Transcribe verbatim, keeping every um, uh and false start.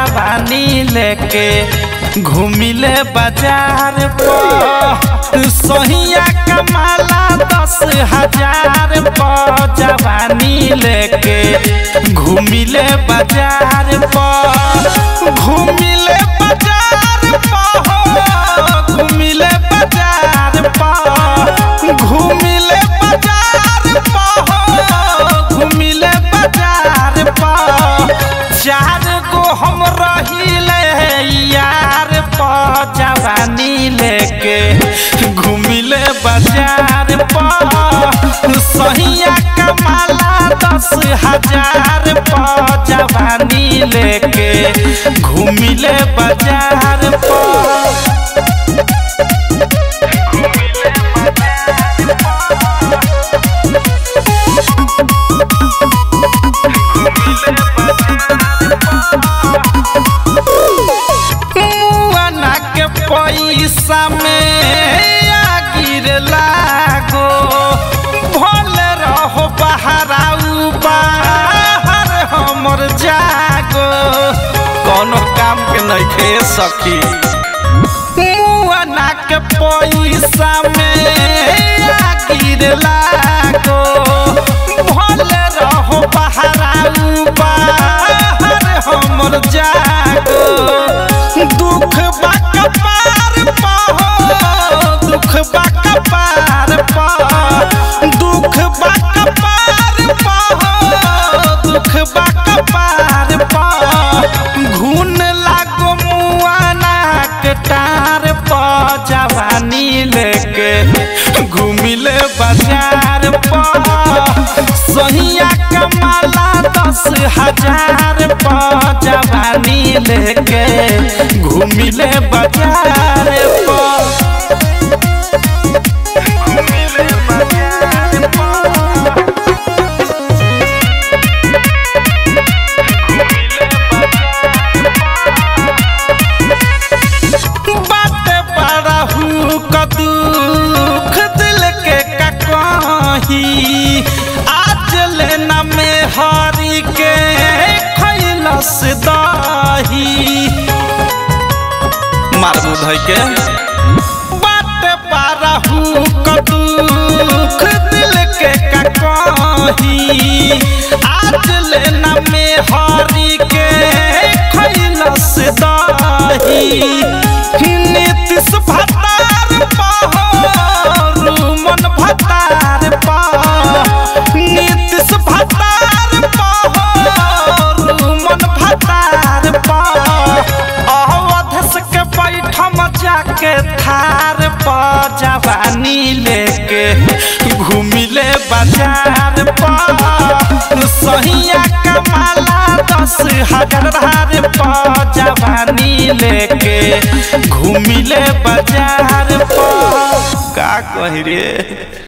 जवानी लेके घूमिले बाजार पर सहिया कमाला दस हजार पर जवानी लेके घूमिले बाजार पर घूमिले बाजार पर घूमिले बाजार पर घूमिले बाजार पर घूमिले बाजार पर चार गो हम रहिले यार पर जवानी लेके घूमिले बाजार पर सहिया कमाला दस हजार पर जवानी लेके घूमिले बाजार पर पैसा में आगिर लागो भल रहो बहराऊ बाहर हमर जागो कोनो काम के नहीं खे सकी मुआना के पैसा में आगिर लागो भल रहो बहराऊ बाहर हमर जागो दुख बाका पार पाहो दुख बाका पार पाहो दुख बाका पार पाहो दुख बाका पार पाहो घून लागो मुआना के टार पा जवानी लेके घूमिले बाजार पा सहिया कमाला दस हजार पा जवानी लेके घूमिले बाजार पर घूमिले बाजार पर बात बड़ा हूँ का दुख दिल के कहीं आज लेना में हारी के खैलस दाही मार मुधई के बात पारा हूँ कदुख दिल के कहीं आज लेना में हारी के खैलस दाही नीतीश भतार पाहो मन भतार पाहो नीतीश भतार पाहो मन भतार पाहो के बैठम जाके थार पर जवानी लेके घूमिले बाजार पर सहिया कमाला दस हजार पर जवानी लेके घूमिले बाजार पर का कही रे।